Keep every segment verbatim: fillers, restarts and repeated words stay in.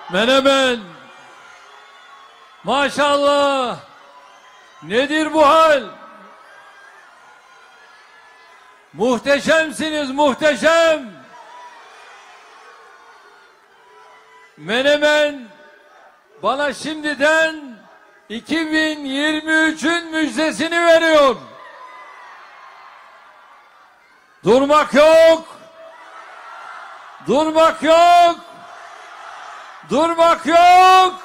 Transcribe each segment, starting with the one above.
Menemen. Maşallah. Nedir bu hal? Muhteşemsiniz, muhteşem. Menemen bana şimdiden iki bin yirmi üçün müjdesini veriyor. Durmak yok. Durmak yok. Durmak yok.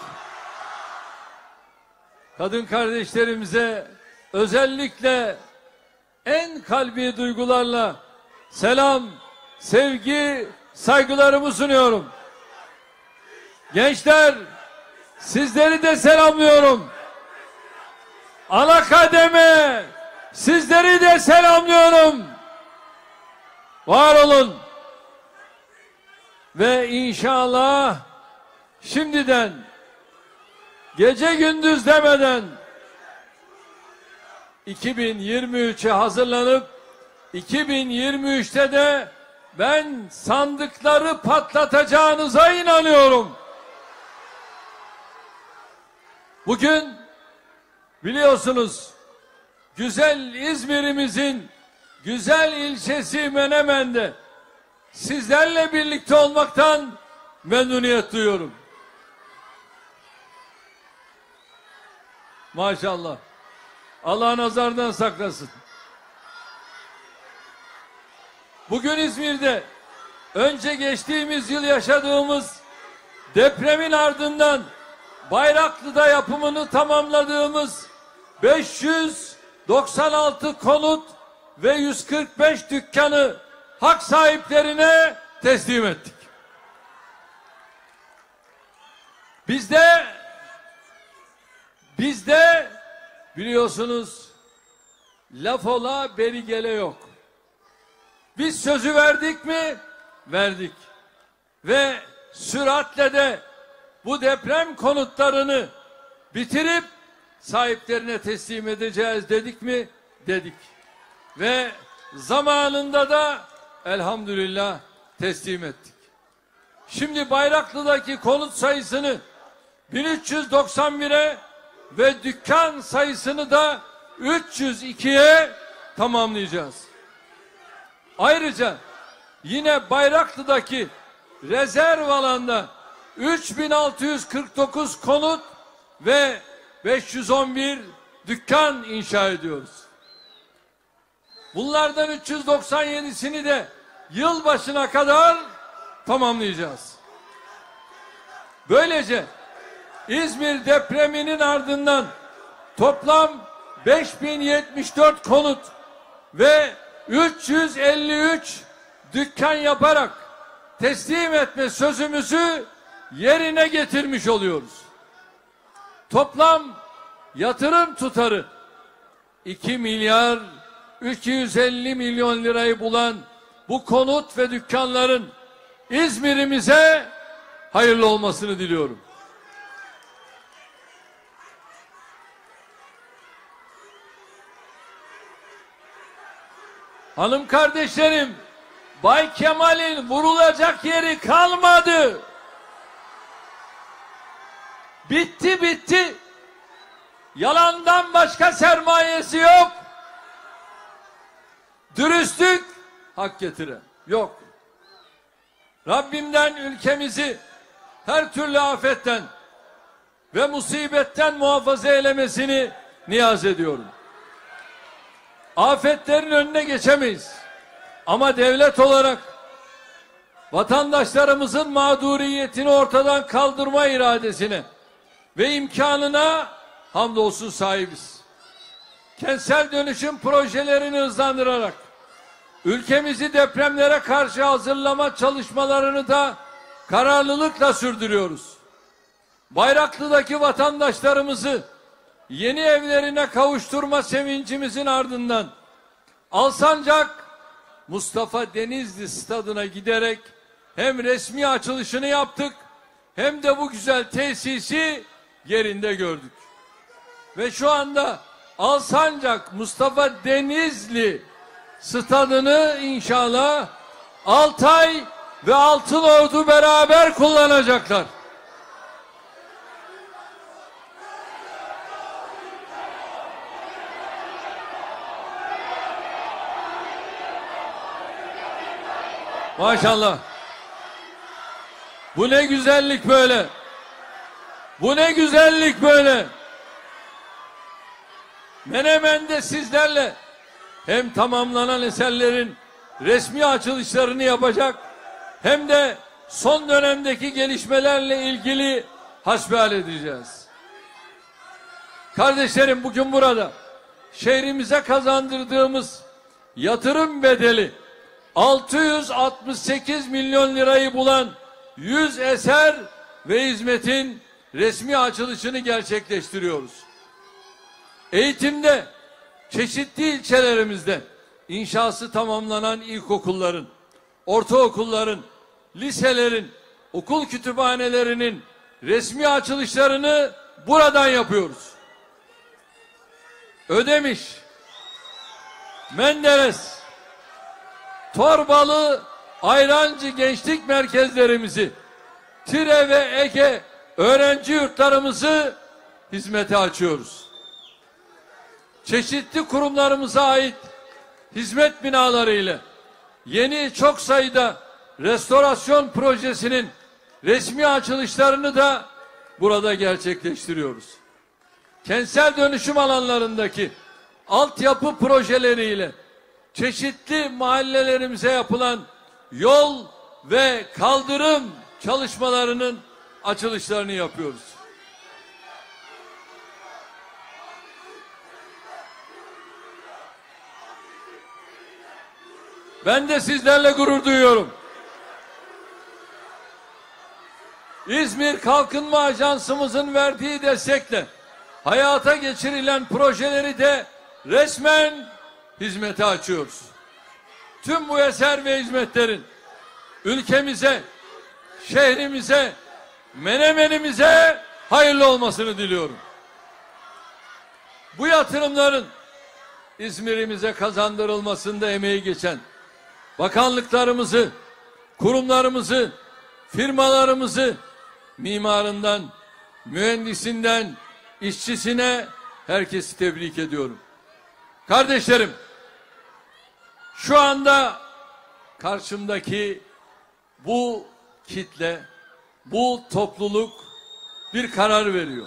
Kadın kardeşlerimize özellikle en kalbi duygularla selam, sevgi, saygılarımı sunuyorum. Gençler, sizleri de selamlıyorum. Ana kademe, sizleri de selamlıyorum. Var olun. Ve inşallah şimdiden gece gündüz demeden iki bin yirmi üçe hazırlanıp iki bin yirmi üçte de ben sandıkları patlatacağınıza inanıyorum. Bugün biliyorsunuz güzel İzmir'imizin güzel ilçesi Menemen'de sizlerle birlikte olmaktan memnuniyet duyuyorum. Maşallah. Allah nazardan saklasın. Bugün İzmir'de önce geçtiğimiz yıl yaşadığımız depremin ardından Bayraklı'da yapımını tamamladığımız beş yüz doksan altı konut ve yüz kırk beş dükkanı hak sahiplerine teslim ettik. Bizde bizde biliyorsunuz laf ola beri gele yok. Biz sözü verdik mi? Verdik. Ve süratle de bu deprem konutlarını bitirip sahiplerine teslim edeceğiz dedik mi? Dedik. Ve zamanında da elhamdülillah teslim ettik. Şimdi Bayraklı'daki konut sayısını bin üç yüz doksan bire ve dükkan sayısını da üç yüz ikiye tamamlayacağız. Ayrıca yine Bayraklı'daki rezerv alanda üç bin altı yüz kırk dokuz konut ve beş yüz on bir dükkan inşa ediyoruz. Bunlardan üç yüz doksan yedisini de yıl başına kadar tamamlayacağız. Böylece İzmir depreminin ardından toplam beş bin yetmiş dört konut ve üç yüz elli üç dükkan yaparak teslim etme sözümüzü yerine getirmiş oluyoruz. Toplam yatırım tutarı iki milyar iki yüz elli milyon lirayı bulan bu konut ve dükkanların İzmir'imize hayırlı olmasını diliyorum. Hanım kardeşlerim, Bay Kemal'in vurulacak yeri kalmadı. Bitti bitti. Yalandan başka sermayesi yok. Dürüstlük hak getiren yok. Rabbimden ülkemizi her türlü afetten ve musibetten muhafaza eylemesini niyaz ediyorum. Afetlerin önüne geçemeyiz. Ama devlet olarak vatandaşlarımızın mağduriyetini ortadan kaldırma iradesine ve imkanına hamdolsun sahibiz. Kentsel dönüşüm projelerini hızlandırarak ülkemizi depremlere karşı hazırlama çalışmalarını da kararlılıkla sürdürüyoruz. Bayraklı'daki vatandaşlarımızı yeni evlerine kavuşturma sevincimizin ardından Alsancak Mustafa Denizli stadına giderek hem resmi açılışını yaptık hem de bu güzel tesisi yerinde gördük. Ve şu anda Alsancak Mustafa Denizli stadını inşallah Altay ve Altınordu beraber kullanacaklar. Maşallah. Bu ne güzellik böyle. Bu ne güzellik böyle. Menemen'de sizlerle hem tamamlanan eserlerin resmi açılışlarını yapacak hem de son dönemdeki gelişmelerle ilgili hasbihal edeceğiz. Kardeşlerim, bugün burada şehrimize kazandırdığımız yatırım bedeli altı yüz altmış sekiz milyon lirayı bulan yüz eser ve hizmetin resmi açılışını gerçekleştiriyoruz. Eğitimde çeşitli ilçelerimizde inşası tamamlanan ilkokulların, ortaokulların, liselerin, okul kütüphanelerinin resmi açılışlarını buradan yapıyoruz. Ödemiş, Menderes, Torbalı, Ayrancı gençlik merkezlerimizi, Tire ve Ege öğrenci yurtlarımızı hizmete açıyoruz. Çeşitli kurumlarımıza ait hizmet binaları ile yeni çok sayıda restorasyon projesinin resmi açılışlarını da burada gerçekleştiriyoruz. Kentsel dönüşüm alanlarındaki altyapı projeleriyle çeşitli mahallelerimize yapılan yol ve kaldırım çalışmalarının açılışlarını yapıyoruz. Ben de sizlerle gurur duyuyorum. İzmir Kalkınma Ajansımızın verdiği destekle hayata geçirilen projeleri de resmen hizmete açıyoruz. Tüm bu eser ve hizmetlerin ülkemize, şehrimize, Menemen'imize hayırlı olmasını diliyorum. Bu yatırımların İzmir'imize kazandırılmasında emeği geçen bakanlıklarımızı, kurumlarımızı, firmalarımızı, mimarından, mühendisinden, işçisine herkesi tebrik ediyorum. Kardeşlerim, şu anda karşımdaki bu kitle, bu topluluk bir karar veriyor.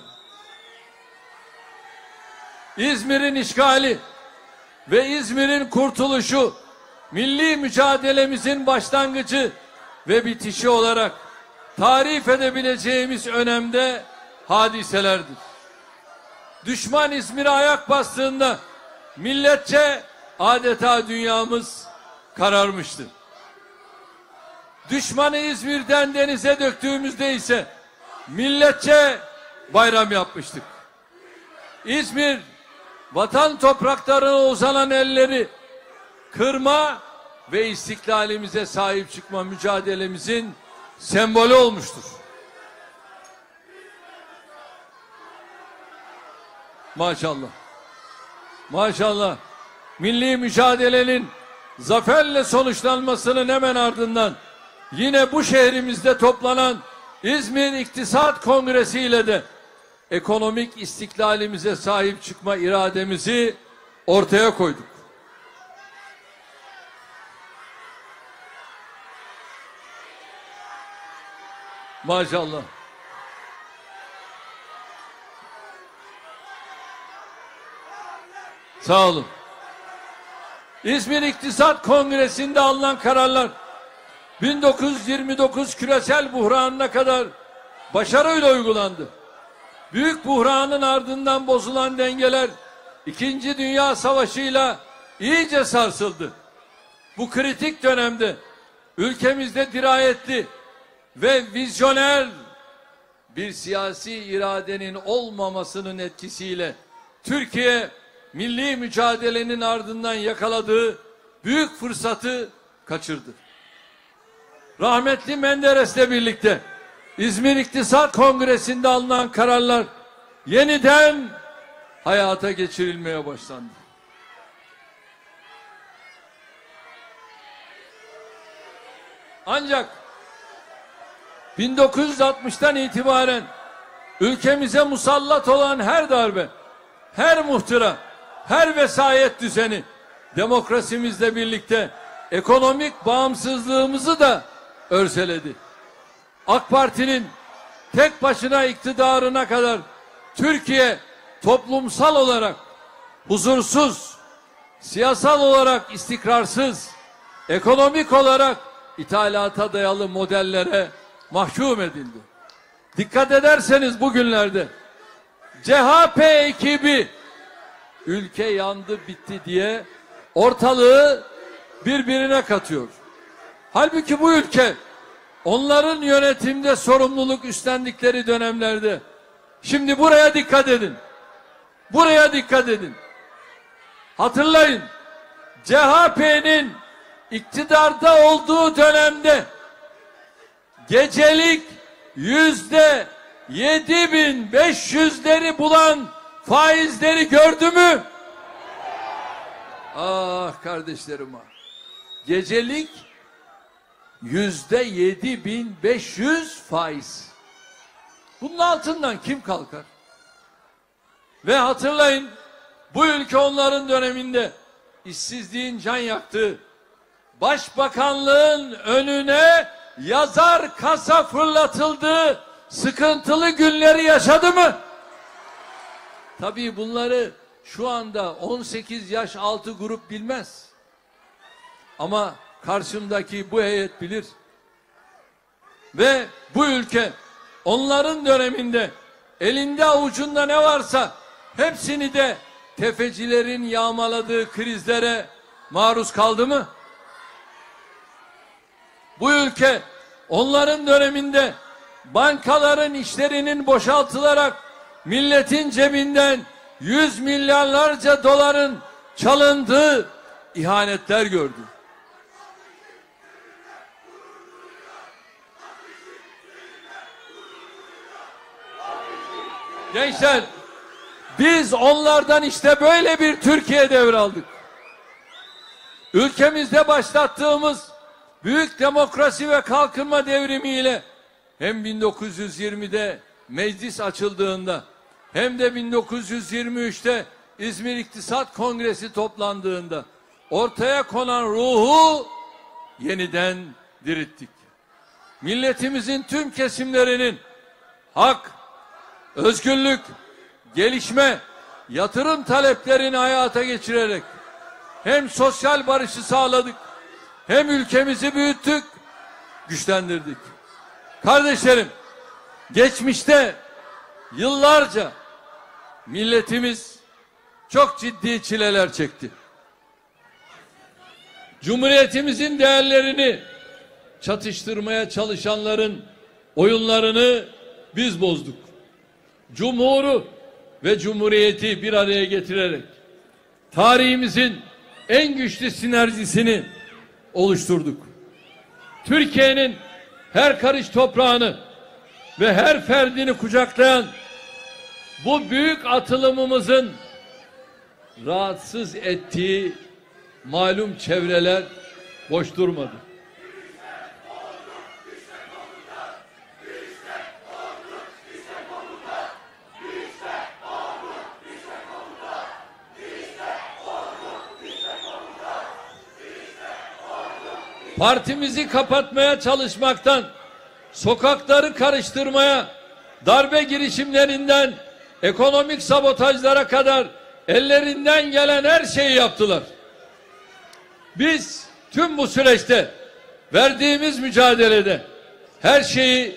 İzmir'in işgali ve İzmir'in kurtuluşu milli mücadelemizin başlangıcı ve bitişi olarak tarif edebileceğimiz önemde hadiselerdir. Düşman İzmir'e ayak bastığında milletçe adeta dünyamız kararmıştı. Düşmanı İzmir'den denize döktüğümüzde ise milletçe bayram yapmıştık. İzmir, vatan topraklarına uzanan elleri kırma ve istiklalimize sahip çıkma mücadelemizin sembolü olmuştur. Maşallah. Maşallah. Milli mücadelenin zaferle sonuçlanmasının hemen ardından yine bu şehrimizde toplanan İzmir İktisat Kongresi ile de ekonomik istiklalimize sahip çıkma irademizi ortaya koyduk. Maşallah. Sağ olun. İzmir İktisat Kongresi'nde alınan kararlar bin dokuz yüz yirmi dokuz küresel buhranına kadar başarıyla uygulandı. Büyük buhranın ardından bozulan dengeler İkinci Dünya Savaşı'yla iyice sarsıldı. Bu kritik dönemde ülkemizde dirayetli ve vizyoner bir siyasi iradenin olmamasının etkisiyle Türkiye milli mücadelenin ardından yakaladığı büyük fırsatı kaçırdı. Rahmetli Menderes'le birlikte İzmir İktisat Kongresi'nde alınan kararlar yeniden hayata geçirilmeye başlandı. Ancak bin dokuz yüz altmıştan itibaren ülkemize musallat olan her darbe, her muhtıra, her vesayet düzeni demokrasimizle birlikte ekonomik bağımsızlığımızı da örseledi. AK Parti'nin tek başına iktidarına kadar Türkiye toplumsal olarak huzursuz, siyasal olarak istikrarsız, ekonomik olarak ithalata dayalı modellere mahkum edildi. Dikkat ederseniz bugünlerde C H P ekibi ülke yandı bitti diye ortalığı birbirine katıyor. Halbuki bu ülke onların yönetimde sorumluluk üstlendikleri dönemlerde, şimdi buraya dikkat edin. Buraya dikkat edin. Hatırlayın, C H P'nin iktidarda olduğu dönemde gecelik yüzde yedi bin beş yüzleri bulan faizleri gördü mü? Ah kardeşlerim ah. Gecelik yüzde yedi bin beş yüz faiz. Bunun altından kim kalkar? Ve hatırlayın, bu ülke onların döneminde işsizliğin can yaktığı, başbakanlığın önüne yazar kasa fırlatıldığı sıkıntılı günleri yaşadı mı? Tabii bunları şu anda on sekiz yaş altı grup bilmez. Ama karşımdaki bu heyet bilir. Ve bu ülke onların döneminde elinde avucunda ne varsa hepsini de tefecilerin yağmaladığı krizlere maruz kaldı mı? Bu ülke onların döneminde bankaların işlerinin boşaltılarak milletin cebinden yüz milyarlarca doların çalındığı ihanetler gördü. Gençler, biz onlardan işte böyle bir Türkiye devraldık. Ülkemizde başlattığımız büyük demokrasi ve kalkınma devrimiyle hem bin dokuz yüz yirmide meclis açıldığında hem de bin dokuz yüz yirmi üçte İzmir İktisat Kongresi toplandığında ortaya konan ruhu yeniden dirilttik. Milletimizin tüm kesimlerinin hak, özgürlük, gelişme, yatırım taleplerini hayata geçirerek hem sosyal barışı sağladık, hem ülkemizi büyüttük, güçlendirdik. Kardeşlerim, geçmişte yıllarca milletimiz çok ciddi çileler çekti. Cumhuriyetimizin değerlerini çatıştırmaya çalışanların oyunlarını biz bozduk. Cumhuru ve cumhuriyeti bir araya getirerek tarihimizin en güçlü sinerjisini oluşturduk. Türkiye'nin her karış toprağını ve her ferdini kucaklayan bu büyük atılımımızın rahatsız ettiği malum çevreler boş durmadı. Partimizi kapatmaya çalışmaktan, sokakları karıştırmaya, darbe girişimlerinden, ekonomik sabotajlara kadar ellerinden gelen her şeyi yaptılar. Biz tüm bu süreçte verdiğimiz mücadelede her şeyi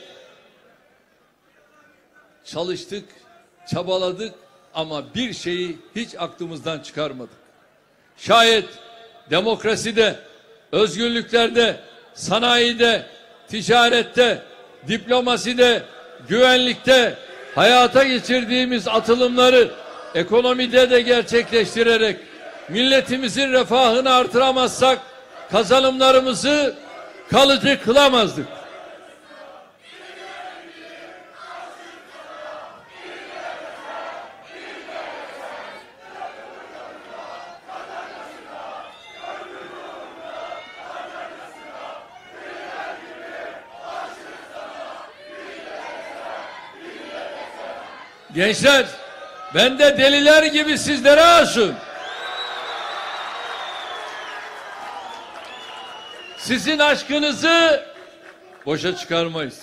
çalıştık, çabaladık ama bir şeyi hiç aklımızdan çıkarmadık. Şayet demokraside, özgürlüklerde, sanayide, ticarette, diplomaside, güvenlikte hayata geçirdiğimiz atılımları ekonomide de gerçekleştirerek milletimizin refahını artıramazsak kazanımlarımızı kalıcı kılamazdık. Gençler, ben de deliler gibi sizlere aşığım. sizin aşkınızı boşa çıkarmayız.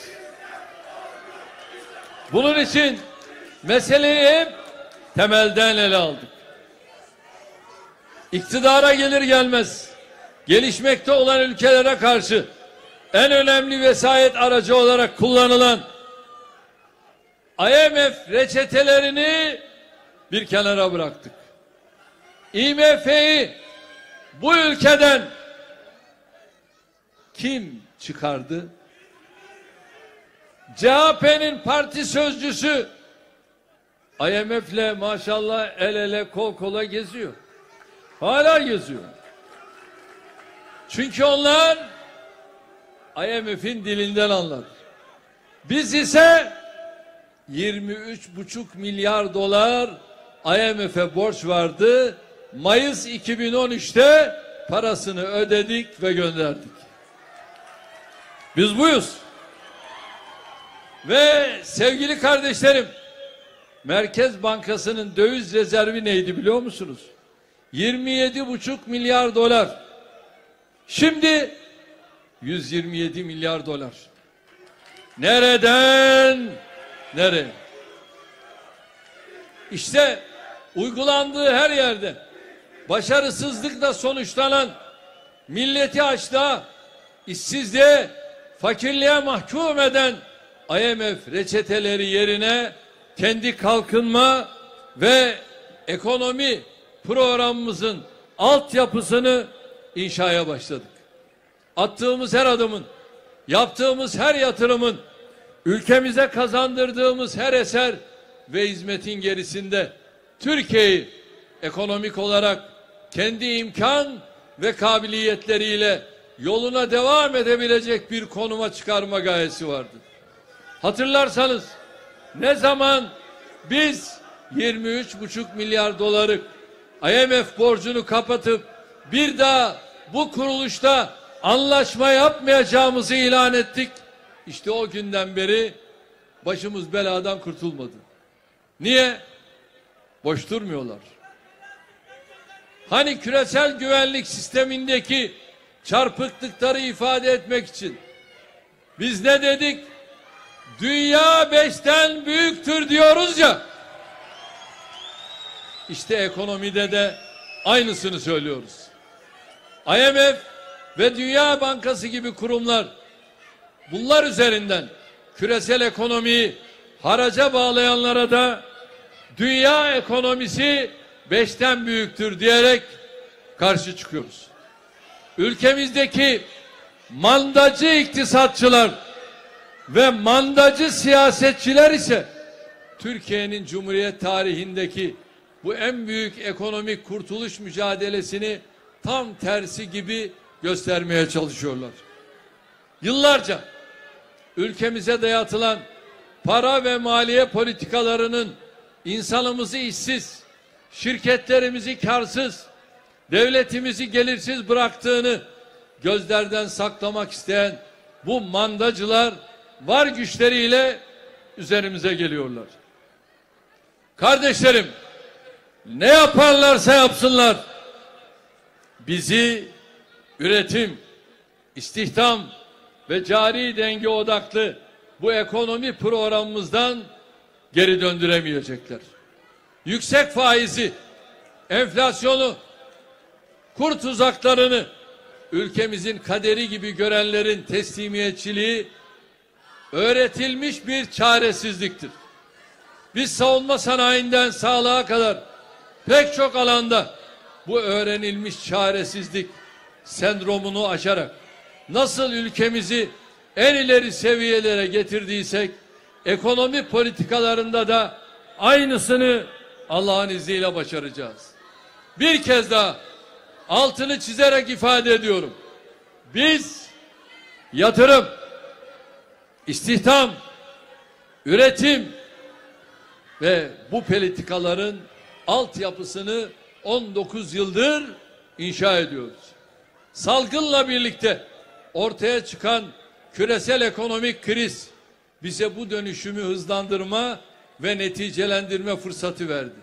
Bunun için meseleyi hep temelden ele aldık. İktidara gelir gelmez gelişmekte olan ülkelere karşı en önemli vesayet aracı olarak kullanılan I M F reçetelerini bir kenara bıraktık. I M F'yi bu ülkeden kim çıkardı? C H P'nin parti sözcüsü I M F'le maşallah el ele kol kola geziyor. Hala geziyor. Çünkü onlar I M F'in dilinden anlar. Biz ise yirmi üç buçuk milyar dolar I M F'e borç vardı. Mayıs iki bin on üç'te parasını ödedik ve gönderdik. Biz buyuz. Ve sevgili kardeşlerim, Merkez Bankası'nın döviz rezervi neydi biliyor musunuz? yirmi yedi buçuk milyar dolar. Şimdi yüz yirmi yedi milyar dolar. Nereden nereye? İşte uygulandığı her yerde başarısızlıkla sonuçlanan, milleti açlığa, işsizliğe, fakirliğe mahkum eden I M F reçeteleri yerine kendi kalkınma ve ekonomi programımızın altyapısını inşaya başladık. Attığımız her adımın, yaptığımız her yatırımın, ülkemize kazandırdığımız her eser ve hizmetin gerisinde Türkiye'yi ekonomik olarak kendi imkan ve kabiliyetleriyle yoluna devam edebilecek bir konuma çıkarma gayesi vardı. Hatırlarsanız ne zaman biz yirmi üç buçuk milyar dolarlık I M F borcunu kapatıp bir daha bu kuruluşta anlaşma yapmayacağımızı ilan ettik. İşte o günden beri başımız beladan kurtulmadı. Niye? Boş durmuyorlar. Hani küresel güvenlik sistemindeki çarpıklıkları ifade etmek için biz ne dedik? Dünya beşten büyüktür diyoruz ya. İşte ekonomide de aynısını söylüyoruz. I M F ve Dünya Bankası gibi kurumlar bunlar üzerinden küresel ekonomiyi haraca bağlayanlara da dünya ekonomisi beşten büyüktür diyerek karşı çıkıyoruz. Ülkemizdeki mandacı iktisatçılar ve mandacı siyasetçiler ise Türkiye'nin Cumhuriyet tarihindeki bu en büyük ekonomik kurtuluş mücadelesini tam tersi gibi göstermeye çalışıyorlar. Yıllarca ülkemize dayatılan para ve maliye politikalarının insanımızı işsiz, şirketlerimizi karsız, devletimizi gelirsiz bıraktığını gözlerden saklamak isteyen bu mandacılar var güçleriyle üzerimize geliyorlar. Kardeşlerim, ne yaparlarsa yapsınlar bizi üretim, istihdam ve cari denge odaklı bu ekonomi programımızdan geri döndüremeyecekler. Yüksek faizi, enflasyonu, kur tuzaklarını ülkemizin kaderi gibi görenlerin teslimiyetçiliği öğretilmiş bir çaresizliktir. Biz savunma sanayinden sağlığa kadar pek çok alanda bu öğrenilmiş çaresizlik sendromunu aşarak nasıl ülkemizi en ileri seviyelere getirdiysek ekonomi politikalarında da aynısını Allah'ın izniyle başaracağız. Bir kez daha altını çizerek ifade ediyorum. Biz yatırım, istihdam, üretim ve bu politikaların altyapısını on dokuz yıldır inşa ediyoruz. Salgınla birlikte ortaya çıkan küresel ekonomik kriz bize bu dönüşümü hızlandırma ve neticelendirme fırsatı verdi.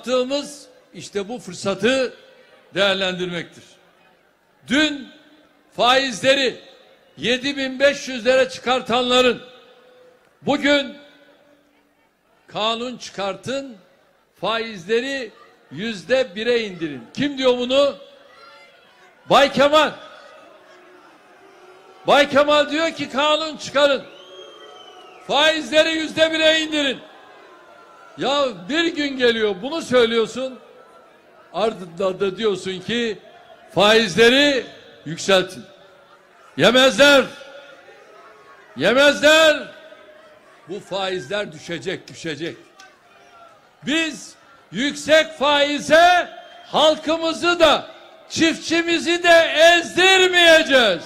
Yaptığımız işte bu fırsatı değerlendirmektir. Dün faizleri yedi bin beş yüzlere çıkartanların bugün kanun çıkartın, faizleri yüzde bire indirin. Kim diyor bunu? Bay Kemal. Bay Kemal diyor ki kanun çıkarın, faizleri yüzde bire indirin. Ya bir gün geliyor bunu söylüyorsun, ardından da diyorsun ki faizleri yükseltin. Yemezler. Yemezler. Bu faizler düşecek, düşecek. Biz yüksek faize halkımızı da çiftçimizi de ezdirmeyeceğiz.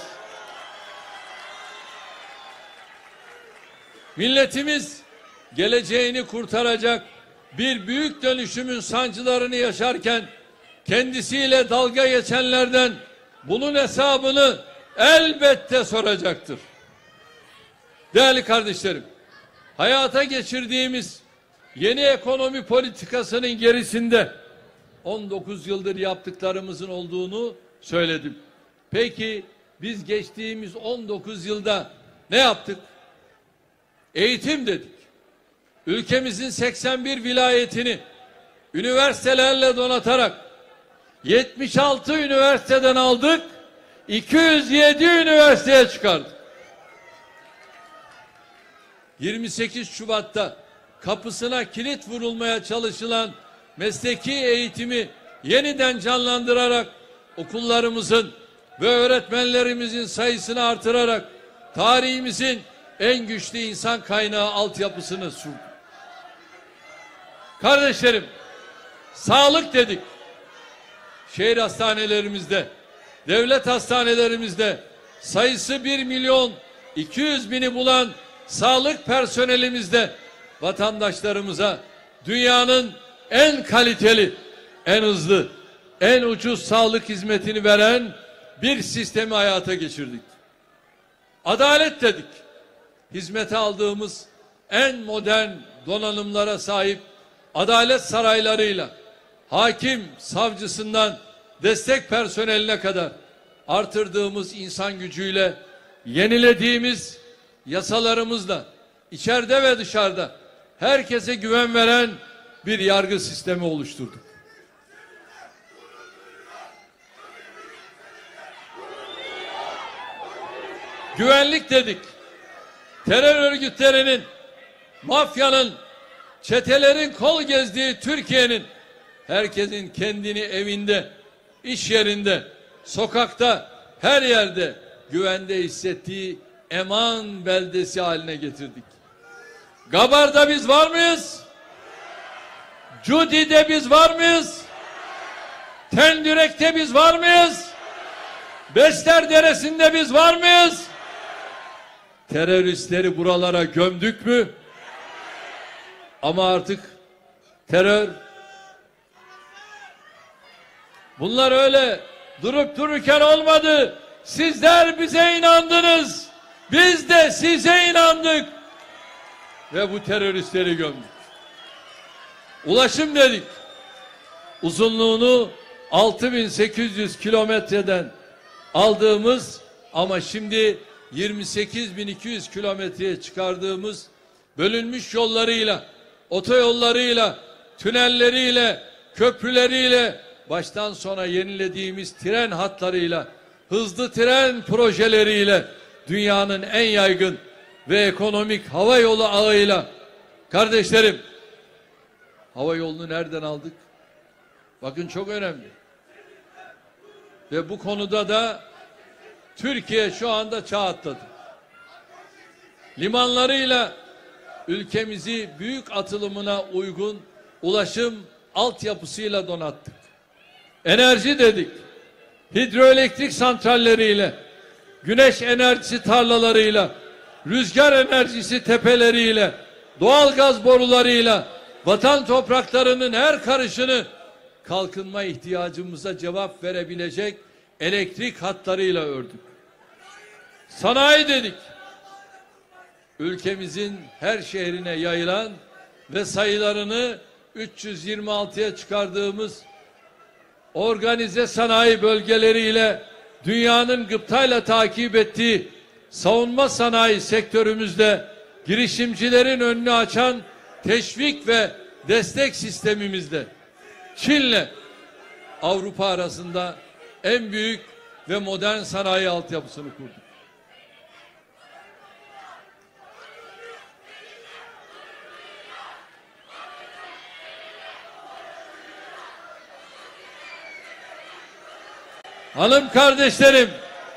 Milletimiz geleceğini kurtaracak bir büyük dönüşümün sancılarını yaşarken kendisiyle dalga geçenlerden bunun hesabını elbette soracaktır. Değerli kardeşlerim, hayata geçirdiğimiz yeni ekonomi politikasının gerisinde on dokuz yıldır yaptıklarımızın olduğunu söyledim. Peki biz geçtiğimiz on dokuz yılda ne yaptık? Eğitim dedik. Ülkemizin seksen bir vilayetini üniversitelerle donatarak yetmiş altı üniversiteden aldık, iki yüz yedi üniversiteye çıkardık. yirmi sekiz Şubat'ta kapısına kilit vurulmaya çalışılan mesleki eğitimi yeniden canlandırarak okullarımızın ve öğretmenlerimizin sayısını artırarak tarihimizin en güçlü insan kaynağı altyapısını sürdük. Kardeşlerim, sağlık dedik. Şehir hastanelerimizde, devlet hastanelerimizde sayısı bir milyon iki yüz bini bulan sağlık personelimizde vatandaşlarımıza dünyanın en kaliteli, en hızlı, en ucuz sağlık hizmetini veren bir sistemi hayata geçirdik. Adalet dedik. Hizmete aldığımız en modern donanımlara sahip adalet saraylarıyla hakim, savcısından destek personeline kadar artırdığımız insan gücüyle, yenilediğimiz yasalarımızla içeride ve dışarıda herkese güven veren bir yargı sistemi oluşturduk. Güvenlik dedik. Terör örgütlerinin, mafyanın, çetelerin kol gezdiği Türkiye'nin herkesin kendini evinde, iş yerinde, sokakta, her yerde güvende hissettiği eman beldesi haline getirdik. Gabar'da biz var mıyız? Cudi'de biz var mıyız? Tendürek'te biz var mıyız? Besler Deresi'nde biz var mıyız? Teröristleri buralara gömdük mü? Ama artık terör, bunlar öyle durup dururken olmadı. Sizler bize inandınız. Biz de size inandık. Ve bu teröristleri gömdük. Ulaşım dedik. Uzunluğunu altı bin sekiz yüz kilometreden aldığımız ama şimdi yirmi sekiz bin iki yüz kilometreye çıkardığımız bölünmüş yollarıyla, otoyollarıyla, tünelleriyle, köprüleriyle, baştan sona yenilediğimiz tren hatlarıyla, hızlı tren projeleriyle dünyanın en yaygın ve ekonomik hava yolu ağıyla, kardeşlerim, hava yolunu nereden aldık? Bakın çok önemli. Ve bu konuda da Türkiye şu anda çağ atladı. Limanlarıyla ülkemizi büyük atılımına uygun ulaşım altyapısıyla donattık. Enerji dedik. Hidroelektrik santralleriyle, güneş enerjisi tarlalarıyla, rüzgar enerjisi tepeleriyle, doğal gaz borularıyla vatan topraklarının her karışını kalkınma ihtiyacımıza cevap verebilecek elektrik hatlarıyla ördük. Sanayi dedik. Ülkemizin her şehrine yayılan ve sayılarını üç yüz yirmi altıya çıkardığımız organize sanayi bölgeleriyle dünyanın gıptayla takip ettiği savunma sanayi sektörümüzde girişimcilerin önünü açan teşvik ve destek sistemimizde Çin'le Avrupa arasında en büyük ve modern sanayi altyapısını kurduk. Hanım kardeşlerim,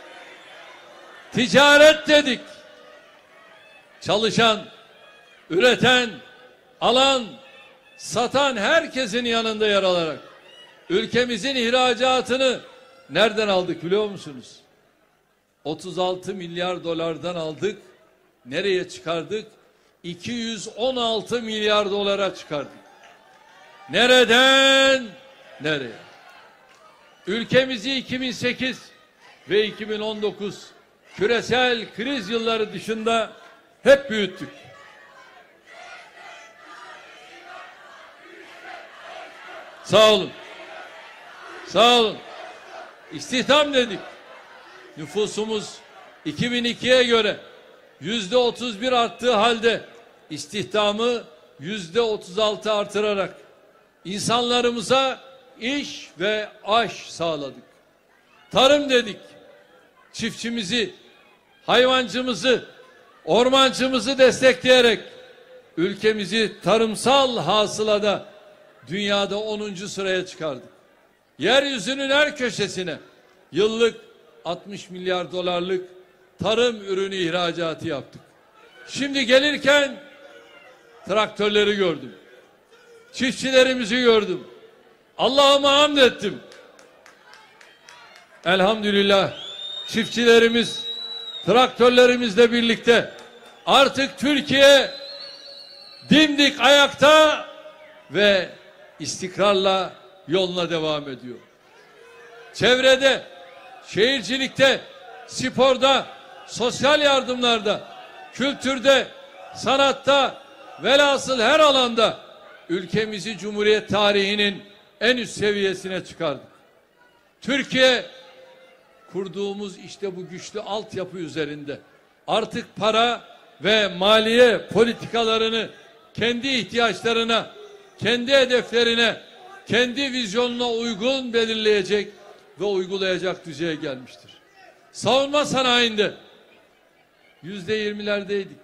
ticaret dedik. Çalışan, üreten, alan, satan herkesin yanında yer alarak ülkemizin ihracatını nereden aldık biliyor musunuz? otuz altı milyar dolardan aldık. Nereye çıkardık? iki yüz on altı milyar dolara çıkardık. Nereden nereye? Ülkemizi iki bin sekiz ve iki bin on dokuz küresel kriz yılları dışında hep büyüttük. Sağ olun. Sağ olun. İstihdam dedik. Nüfusumuz iki bin ikiye göre yüzde otuz bir arttığı halde istihdamı yüzde otuz altı artırarak insanlarımıza iş ve aş sağladık. Tarım dedik. Çiftçimizi, hayvancımızı, ormancımızı destekleyerek ülkemizi tarımsal hasılada dünyada onuncu sıraya çıkardık. Yeryüzünün her köşesine yıllık altmış milyar dolarlık tarım ürünü ihracatı yaptık. Şimdi gelirken traktörleri gördüm. Çiftçilerimizi gördüm. Allah'ıma hamd ettim. Elhamdülillah çiftçilerimiz traktörlerimizle birlikte artık Türkiye dimdik ayakta ve istikrarla yoluna devam ediyor. Çevrede, şehircilikte, sporda, sosyal yardımlarda, kültürde, sanatta, velhasıl her alanda ülkemizi Cumhuriyet tarihinin en üst seviyesine çıkardık. Türkiye kurduğumuz işte bu güçlü altyapı üzerinde artık para ve maliye politikalarını kendi ihtiyaçlarına, kendi hedeflerine, kendi vizyonuna uygun belirleyecek ve uygulayacak düzeye gelmiştir. Savunma sanayinde yüzde yirmilerdeydik.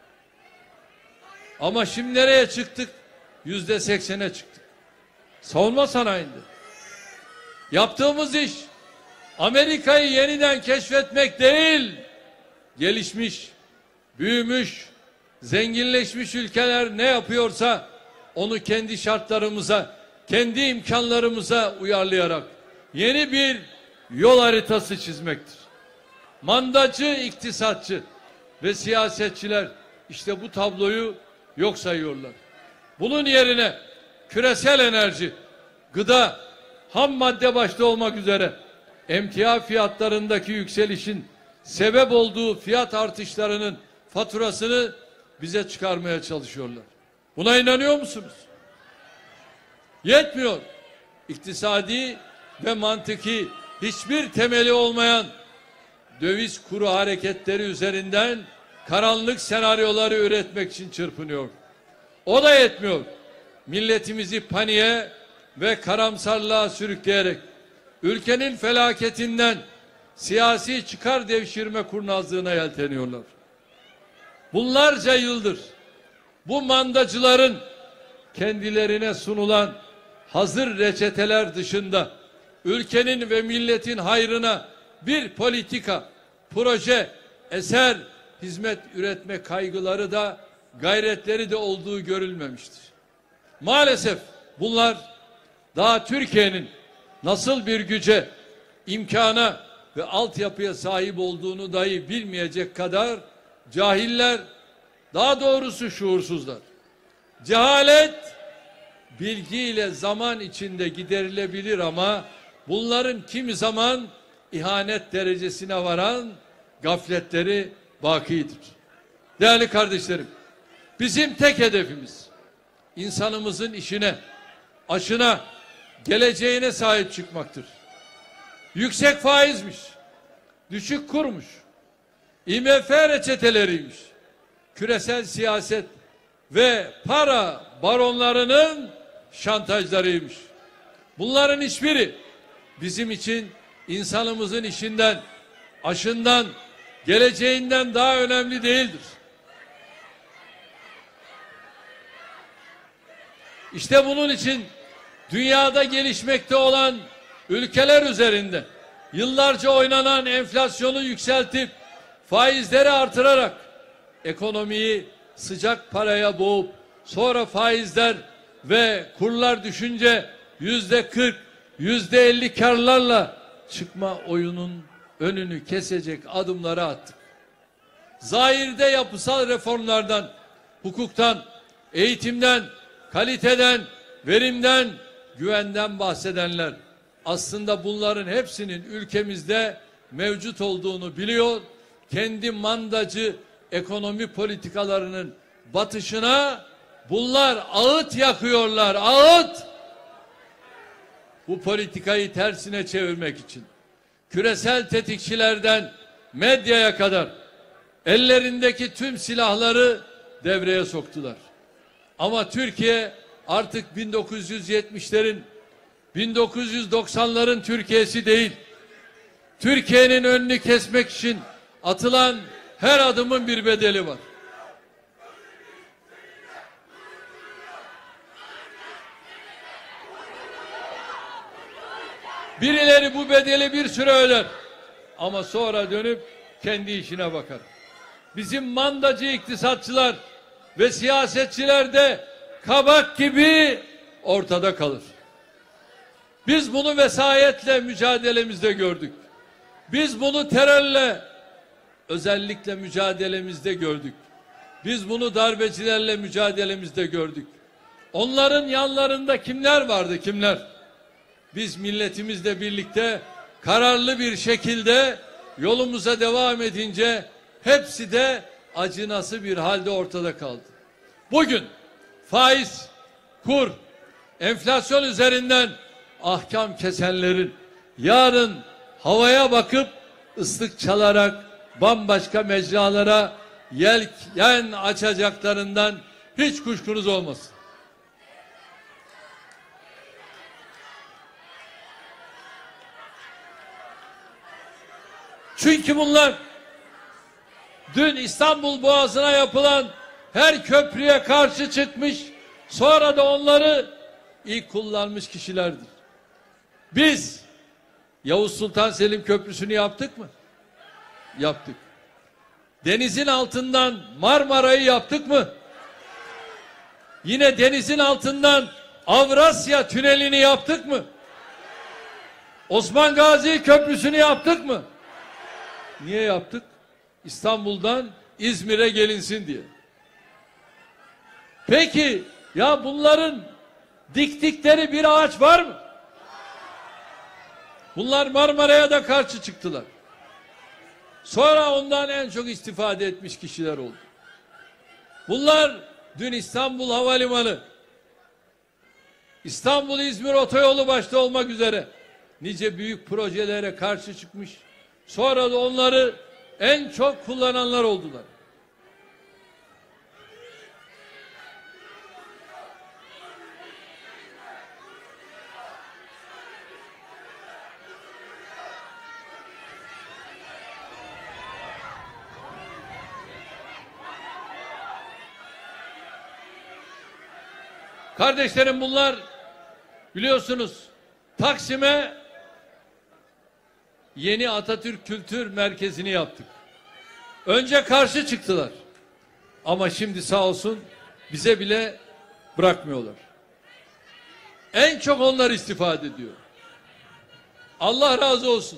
Ama şimdi nereye çıktık? Yüzde seksene çıktık. Savunma sanayinde. Yaptığımız iş Amerika'yı yeniden keşfetmek değil, gelişmiş, büyümüş, zenginleşmiş ülkeler ne yapıyorsa onu kendi şartlarımıza, kendi imkanlarımıza uyarlayarak yeni bir yol haritası çizmektir. Mandacı, iktisatçı ve siyasetçiler işte bu tabloyu yok sayıyorlar. Bunun yerine küresel enerji, gıda, ham madde başta olmak üzere emtia fiyatlarındaki yükselişin sebep olduğu fiyat artışlarının faturasını bize çıkarmaya çalışıyorlar. Buna inanıyor musunuz? Yetmiyor. İktisadi ve mantıki hiçbir temeli olmayan döviz kuru hareketleri üzerinden karanlık senaryoları üretmek için çırpınıyor. O da yetmiyor. Milletimizi paniğe ve karamsarlığa sürükleyerek ülkenin felaketinden siyasi çıkar devşirme kurnazlığına yelteniyorlar. Bunlarca yıldır bu mandacıların kendilerine sunulan hazır reçeteler dışında ülkenin ve milletin hayrına bir politika, proje, eser, hizmet üretme kaygıları da gayretleri de olduğu görülmemiştir. Maalesef bunlar daha Türkiye'nin nasıl bir güce, imkana ve altyapıya sahip olduğunu dahi bilmeyecek kadar cahiller, daha doğrusu şuursuzlar. Cehalet bilgiyle zaman içinde giderilebilir ama bunların kimi zaman ihanet derecesine varan gafletleri bakidir. Değerli kardeşlerim, bizim tek hedefimiz insanımızın işine, aşına, geleceğine sahip çıkmaktır. Yüksek faizmiş, düşük kurmuş. I M F reçeteleriymiş. Küresel siyaset ve para baronlarının şantajlarıymış. Bunların hiçbiri bizim için insanımızın işinden, aşından, geleceğinden daha önemli değildir. İşte bunun için dünyada gelişmekte olan ülkeler üzerinde yıllarca oynanan enflasyonu yükseltip faizleri artırarak ekonomiyi sıcak paraya boğup sonra faizler ve kurlar düşünce yüzde kırk, yüzde elli karlarla çıkma oyunun önünü kesecek adımları attık. Zahirde yapısal reformlardan, hukuktan, eğitimden, kaliteden, verimden, güvenden bahsedenler aslında bunların hepsinin ülkemizde mevcut olduğunu biliyor, kendi mandacı ekonomi politikalarının batışına bunlar ağıt yakıyorlar, ağıt. Bu politikayı tersine çevirmek için küresel tetikçilerden medyaya kadar ellerindeki tüm silahları devreye soktular. Ama Türkiye artık bin dokuz yüz yetmişlerin, bin dokuz yüz doksanların Türkiye'si değil. Türkiye'nin önünü kesmek için atılan her adımın bir bedeli var. Birileri bu bedeli bir süre öder. Ama sonra dönüp kendi işine bakar. Bizim mandacı iktisatçılar ve siyasetçiler de kabak gibi ortada kalır. Biz bunu vesayetle mücadelemizde gördük. Biz bunu terörle özellikle mücadelemizde gördük. Biz bunu darbecilerle mücadelemizde gördük. Onların yanlarında kimler vardı, kimler? Biz milletimizle birlikte kararlı bir şekilde yolumuza devam edince hepsi de acınası bir halde ortada kaldı. Bugün faiz, kur, enflasyon üzerinden ahkam kesenlerin yarın havaya bakıp ıslık çalarak bambaşka mecralara yelken açacaklarından hiç kuşkunuz olmasın. Çünkü bunlar dün İstanbul Boğazı'na yapılan her köprüye karşı çıkmış, sonra da onları ilk kullanmış kişilerdir. Biz Yavuz Sultan Selim Köprüsü'nü yaptık mı? Yaptık. Denizin altından Marmara'yı yaptık mı? Yine denizin altından Avrasya Tüneli'ni yaptık mı? Osman Gazi Köprüsü'nü yaptık mı? Niye yaptık? İstanbul'dan İzmir'e gelinsin diye. Peki ya bunların diktikleri bir ağaç var mı? Bunlar Marmara'ya da karşı çıktılar. Sonra ondan en çok istifade etmiş kişiler oldu. Bunlar dün İstanbul Havalimanı, İstanbul-İzmir otoyolu başta olmak üzere nice büyük projelere karşı çıkmış. Sonra da onları en çok kullananlar oldular. Kardeşlerim, bunlar biliyorsunuz Taksim'e yeni Atatürk Kültür Merkezi'ni yaptık. Önce karşı çıktılar. Ama şimdi sağ olsun bize bile bırakmıyorlar. En çok onlar istifade ediyor. Allah razı olsun.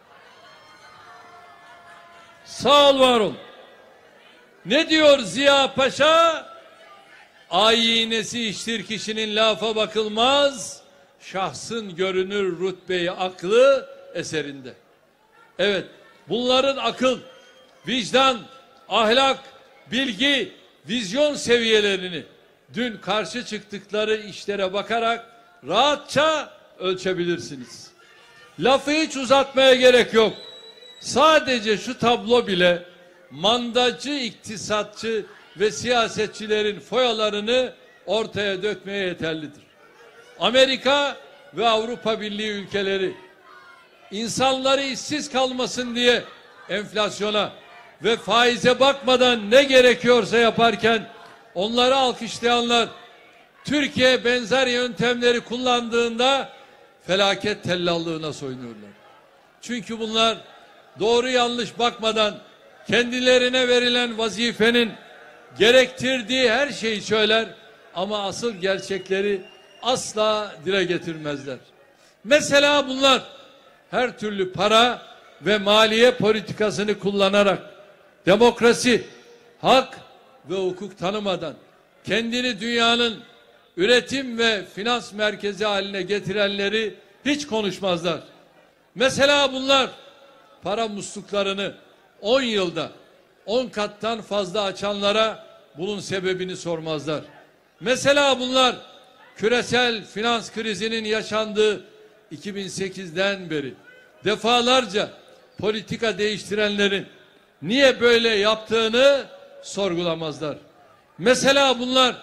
Sağ ol, var ol. Ne diyor Ziya Paşa? Ayinesi iştir kişinin, lafa bakılmaz. Şahsın görünür rütbeyi aklı eserinde. Evet, bunların akıl, vicdan, ahlak, bilgi, vizyon seviyelerini dün karşı çıktıkları işlere bakarak rahatça ölçebilirsiniz. Lafı hiç uzatmaya gerek yok. Sadece şu tablo bile mandacı, iktisatçı ve siyasetçilerin foyalarını ortaya dökmeye yeterlidir. Amerika ve Avrupa Birliği ülkeleri insanları işsiz kalmasın diye enflasyona ve faize bakmadan ne gerekiyorsa yaparken onları alkışlayanlar Türkiye benzer yöntemleri kullandığında felaket tellallığına soyunuyorlar. Çünkü bunlar doğru yanlış bakmadan kendilerine verilen vazifenin gerektirdiği her şeyi söyler ama asıl gerçekleri asla dile getirmezler. Mesela bunlar her türlü para ve maliye politikasını kullanarak demokrasi, hak ve hukuk tanımadan kendini dünyanın üretim ve finans merkezi haline getirenleri hiç konuşmazlar. Mesela bunlar para musluklarını on yılda on kattan fazla açanlara bunun sebebini sormazlar. Mesela bunlar küresel finans krizinin yaşandığı iki bin sekizden beri defalarca politika değiştirenlerin niye böyle yaptığını sorgulamazlar. Mesela bunlar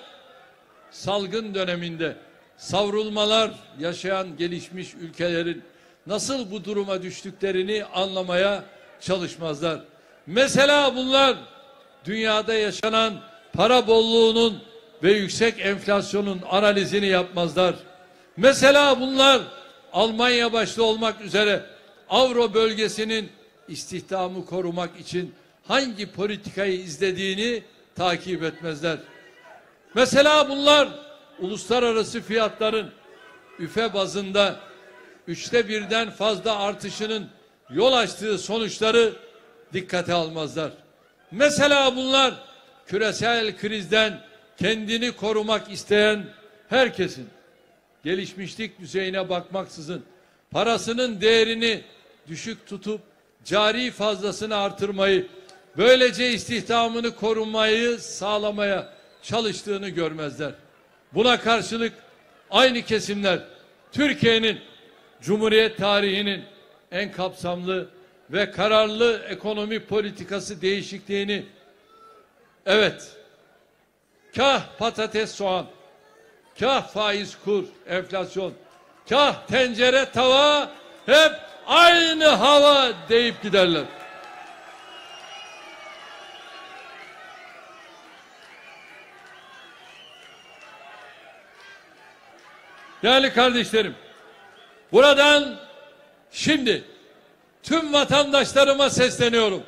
salgın döneminde savrulmalar yaşayan gelişmiş ülkelerin nasıl bu duruma düştüklerini anlamaya çalışmazlar. Mesela bunlar dünyada yaşanan para bolluğunun ve yüksek enflasyonun analizini yapmazlar. Mesela bunlar Almanya başta olmak üzere Avro bölgesinin istihdamı korumak için hangi politikayı izlediğini takip etmezler. Mesela bunlar uluslararası fiyatların üfe bazında üçte birden fazla artışının yol açtığı sonuçları dikkate almazlar. Mesela bunlar küresel krizden kendini korumak isteyen herkesin gelişmişlik düzeyine bakmaksızın parasının değerini düşük tutup cari fazlasını artırmayı, böylece istihdamını korumayı sağlamaya çalıştığını görmezler. Buna karşılık aynı kesimler Türkiye'nin Cumhuriyet tarihinin en kapsamlı ve kararlı ekonomi politikası değişikliğini, evet, kah patates soğan, kah faiz kur, enflasyon, kah tencere tava, hep aynı hava deyip giderler. Değerli kardeşlerim, buradan şimdi tüm vatandaşlarıma sesleniyorum.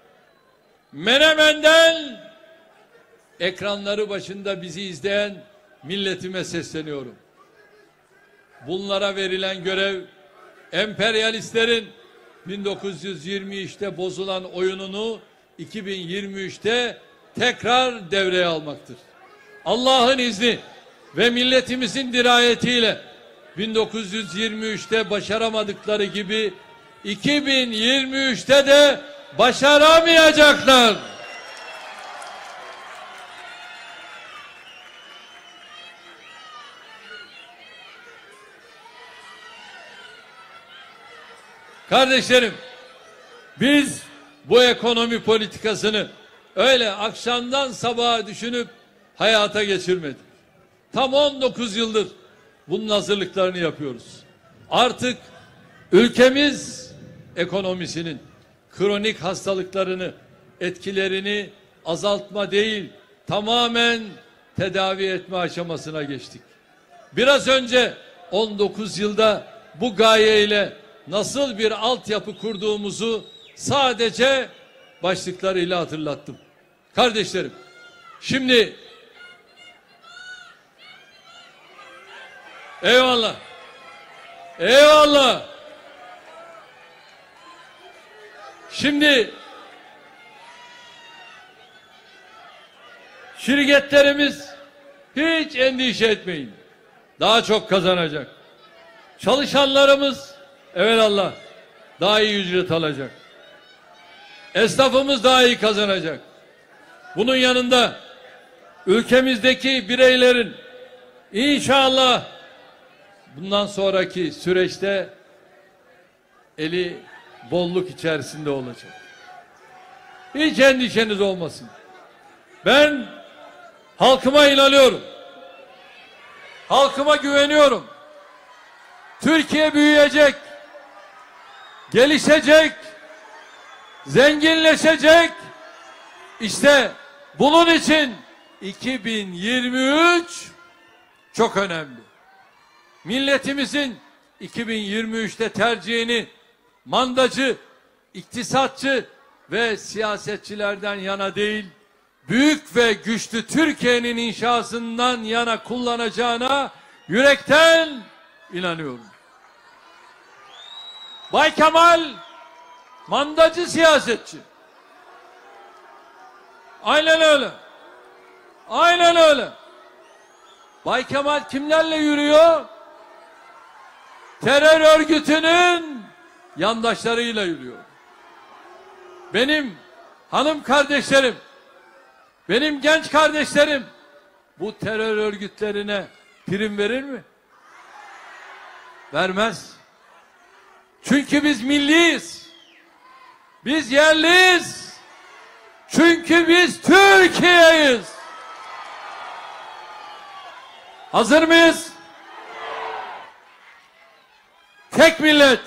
Menemen'den ekranları başında bizi izleyen milletime sesleniyorum. Bunlara verilen görev emperyalistlerin bin dokuz yüz yirmi üçte bozulan oyununu iki bin yirmi üçte tekrar devreye almaktır. Allah'ın izni ve milletimizin dirayetiyle bin dokuz yüz yirmi üçte başaramadıkları gibi iki bin yirmi üçte de başaramayacaklar. Kardeşlerim, biz bu ekonomi politikasını öyle akşamdan sabaha düşünüp hayata geçirmedik. Tam on dokuz yıldır bunun hazırlıklarını yapıyoruz. Artık ülkemiz ekonomisinin kronik hastalıklarını, etkilerini azaltma değil, tamamen tedavi etme aşamasına geçtik. Biraz önce on dokuz yılda bu gayeyle nasıl bir altyapı kurduğumuzu sadece başlıklarıyla hatırlattım. Kardeşlerim, şimdi eyvallah, eyvallah. Şimdi şirketlerimiz hiç endişe etmeyin, daha çok kazanacak. Çalışanlarımız evelallah daha iyi ücret alacak. Esnafımız daha iyi kazanacak. Bunun yanında ülkemizdeki bireylerin inşallah bundan sonraki süreçte eli bolluk içerisinde olacak. Hiç endişeniz olmasın. Ben halkıma inanıyorum. Halkıma güveniyorum. Türkiye büyüyecek, gelişecek, zenginleşecek. İşte bunun için iki bin yirmi üç çok önemli. Milletimizin iki bin yirmi üçte tercihini mandacı, iktisatçı ve siyasetçilerden yana değil, büyük ve güçlü Türkiye'nin inşasından yana kullanacağına yürekten inanıyorum. Bay Kemal mandacı siyasetçi. Aynen öyle. Aynen öyle. Bay Kemal kimlerle yürüyor? Terör örgütünün yandaşlarıyla yürüyor. Benim hanım kardeşlerim, benim genç kardeşlerim bu terör örgütlerine prim verir mi? Vermez. Çünkü biz milliyiz. Biz yerliyiz. Çünkü biz Türkiye'yiz. Hazır mıyız? Tek millet.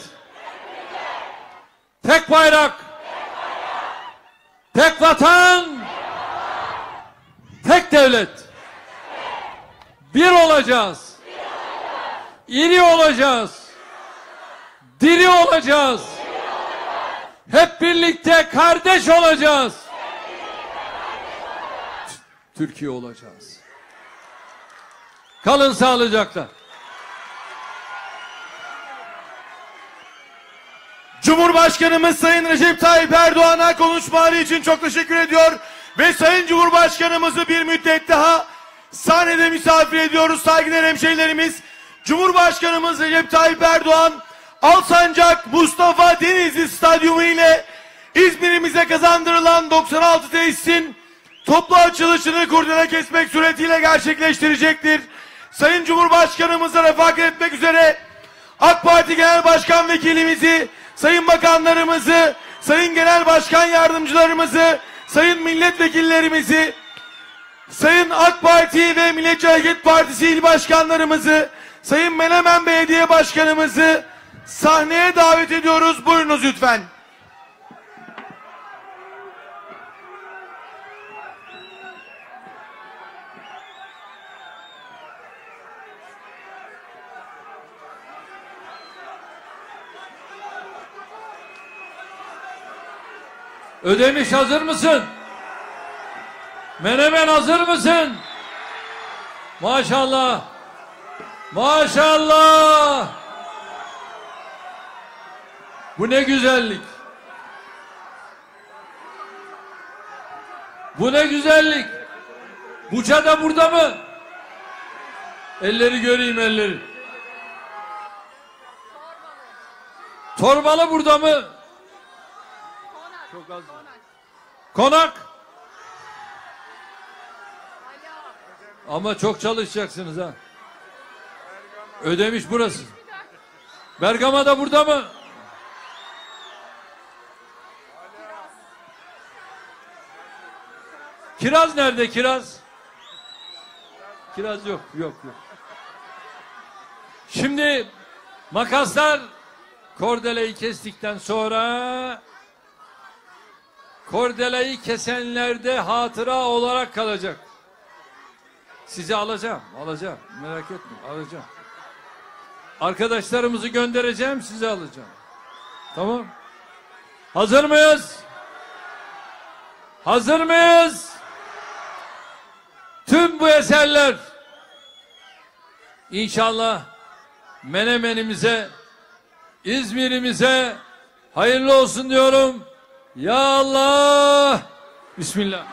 Tek bayrak. Tek vatan. Tek devlet. Bir olacağız. İri olacağız. Diri olacağız. Hep birlikte kardeş olacağız. Türkiye olacağız. Kalın sağlıcakla. Cumhurbaşkanımız Sayın Recep Tayyip Erdoğan'a konuşmaları için çok teşekkür ediyor. Ve Sayın Cumhurbaşkanımızı bir müddet daha sahnede misafir ediyoruz saygıdeğer hemşehrilerimiz. Cumhurbaşkanımız Recep Tayyip Erdoğan, Alsancak Mustafa Denizli Stadyumu ile İzmir'imize kazandırılan doksan altı tesisin toplu açılışını kurdele kesmek suretiyle gerçekleştirecektir. Sayın Cumhurbaşkanımızla refakat etmek üzere AK Parti Genel Başkan Vekilimizi, Sayın Bakanlarımızı, Sayın Genel Başkan Yardımcılarımızı, Sayın Milletvekillerimizi, Sayın AK Parti ve Milliyetçi Hareket Partisi il başkanlarımızı, Sayın Menemen Belediye Başkanımızı sahneye davet ediyoruz. Buyurunuz lütfen. Ödemiş hazır mısın? Menemen hazır mısın? Maşallah. Maşallah. Bu ne güzellik. Bu ne güzellik. Buça da burada mı? Elleri göreyim elleri. Torbalı burada mı? Çok az. Konak. Ama çok çalışacaksınız ha. Ödemiş burası. Bergama da burada mı? Kiraz nerede kiraz? Kiraz yok, yok, yok. Şimdi makaslar kordeleyi kestikten sonra kordeleyi kesenlerde hatıra olarak kalacak. Sizi alacağım, alacağım. Merak etme, alacağım. Arkadaşlarımızı göndereceğim, sizi alacağım. Tamam? Hazır mıyız? Hazır mıyız? Tüm bu eserler inşallah Menemenimize, İzmir'imize hayırlı olsun diyorum. Ya Allah! Bismillah.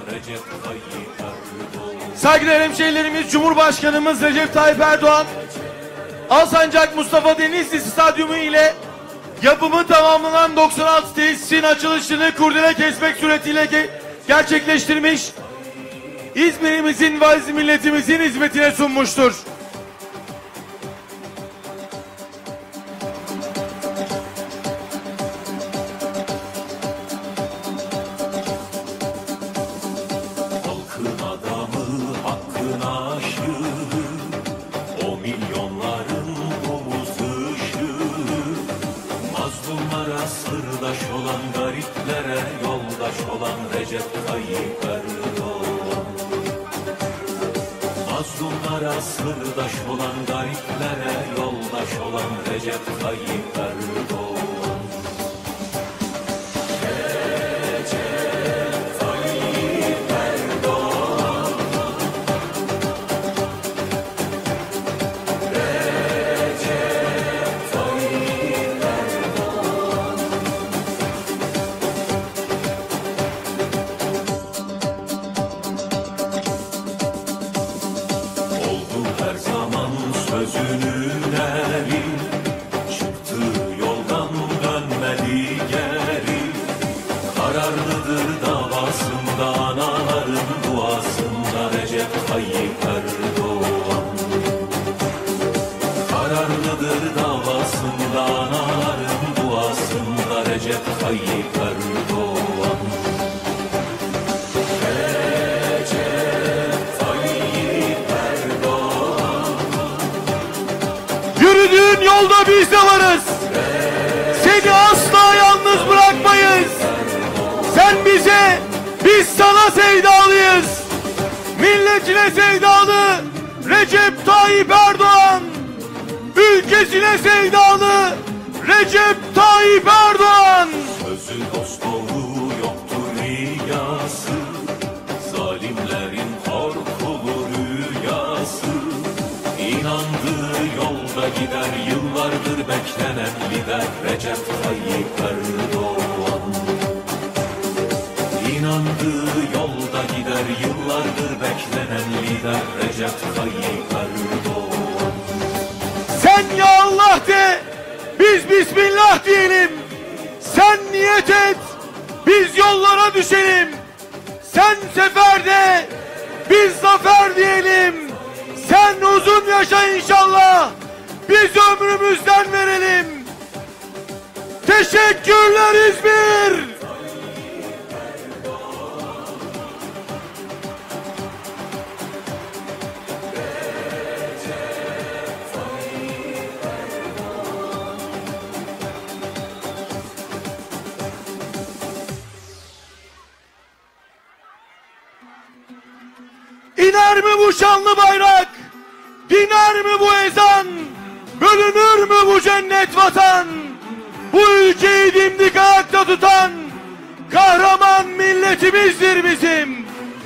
Recep Tayyip Erdoğan. Saygıdeğer hemşehrilerimiz, Cumhurbaşkanımız Recep Tayyip Erdoğan, Alsancak Mustafa Denizli Stadyumu ile yapımı tamamlanan doksan altı tesisin açılışını kurdele kesmek suretiyle ge gerçekleştirmiş, İzmir'imizin ve aziz milletimizin hizmetine sunmuştur. Halkın adamı, hakkın aşığı, o milyonların omuz ışığı. Mazlumlara sırdaş olan, gariplere yoldaş olan Recep Tayyip Erdoğan. Mazlumlara sırdaş olan, gariplere yoldaş olan Recep Tayyip Erdoğan. Recep Tayyip Erdoğan. Recep Tayyip Erdoğan. Oldu her zaman sözünün eri, çıktı yoldan dönmedi geri. Kararlıdır davasında, anaların duasında Recep Tayyip Erdoğan. Kararlıdır davasında, anaların duasında Recep Tayyip Erdoğan. Recep Tayyip Erdoğan. Yürüdüğün yolda biz de varız. Seni asla yalnız bırakmayız. Sen bize, biz sana sevdalıyız. Milletine sevdalı Recep Tayyip Erdoğan. Ülkesine sevdalı Recep Tayyip Erdoğan. Sözü dost doğru yoktur riyası, zalimlerin korkulu rüyası. İnandığı yolda gider, yıllardır beklenen lider Recep Tayyip Erdoğan. İnandığı yolda gider, yıllardır beklenen lider Recep Tayyip Erdoğan. Sen ya Allah de, biz Bismillah diyelim. Sen niyet et, biz yollara düşelim. Sen seferde, biz zafer diyelim. Sen uzun yaşa inşallah, biz ömrümüzden verelim. Teşekkürler İzmir. İner mi bu şanlı bayrak? Diner mi bu ezan? Bölünür mü bu cennet vatan? Bu ülkeyi dimdik ayakta tutan kahraman milletimizdir bizim.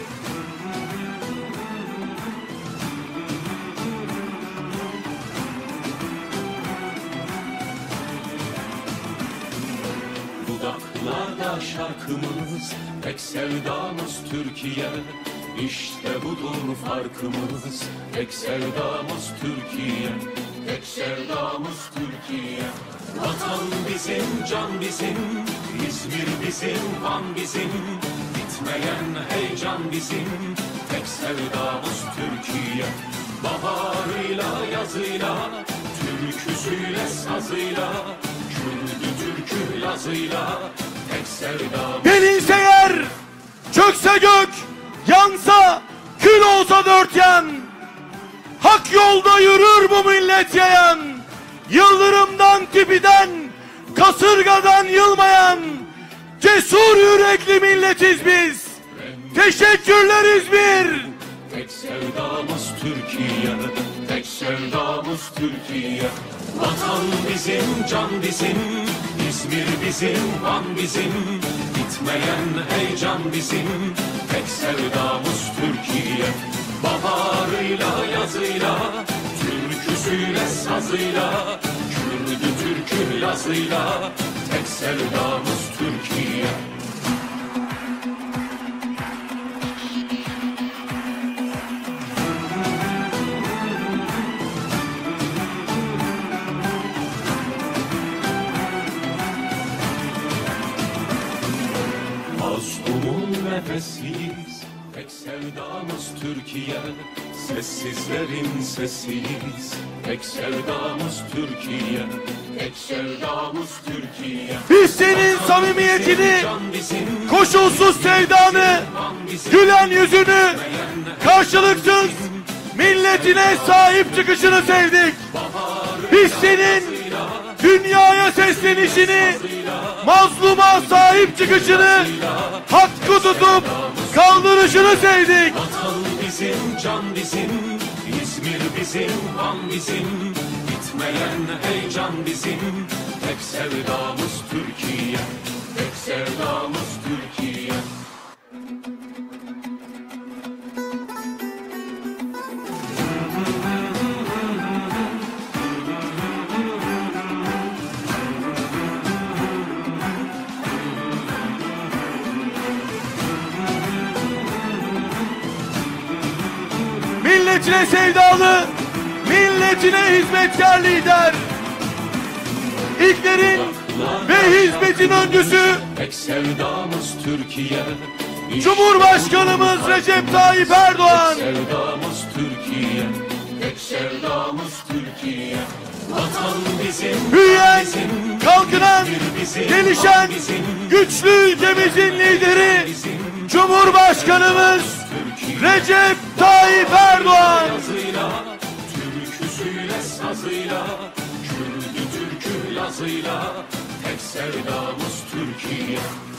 Dudaklarda şarkımız, tek sevdamız Türkiye. İşte budur farkımız, tek sevdamız Türkiye. Tek sevdamız Türkiye. Vatan bizim, can bizim, İzmir bizim, Van bizim. Bitmeyen heyecan bizim, tek sevdamız Türkiye. Baharıyla, yazıyla, türküsüyle, sazıyla, Kürdü türkü lazıyla, tek sevdamız. Delinse yer, çökse gök, yansa, kül olsa dört yan. Hak yolda yürür bu millet yayan. Yıldırımdan tipiden, kasırgadan yılmayan cesur yürekli milletiz biz. Teşekkürler İzmir. Tek sevdamız Türkiye, tek sevdamız Türkiye. Vatan bizim, can bizim, İzmir bizim, Van bizim. Bitmeyen heyecan bizim, tek sevdamız Türkiye. Baharıyla, yazıyla, türküsüyle, sazıyla, Kürdü türkü lazıyla, tek sevdamız Türkiye. Sessizlerin sesiyiz. Tek sevdamız Türkiye. Tek sevdamız Türkiye. Biz senin samimiyetini, Can bizim, koşulsuz sevdanı, kan bizim, gülen yüzünü, karşılıksız milletine sahip çıkışını sevdik. Biz senin dünyaya seslenişini, mazluma sahip çıkışını, hakkı tutup kaldırışını sevdik. Vatan bizim, can bizim, İzmir bizim, Van bizim, bitmeyen heyecan bizim. Tek sevdamız Türkiye, tek sevdamız Türkiye. Milletine sevdalı, milletine hizmetkar lider. İlklerin ve hizmetin öncüsü Tek sevdamız Türkiye. Cumhurbaşkanımız Recep Tayyip Erdoğan. Sevdamız Türkiye, tek sevdamız Türkiye. Vatan bizim, Büyüyen, bizim, kalkınan, bizim, gelişen, bizim, güçlü ülkemizin lideri Cumhurbaşkanımız Recep Tayyip Erdoğan. yazıyla, türküsüyle sazıyla, Kürdü Türkü Lazıyla, tek sevdamız Türkiye.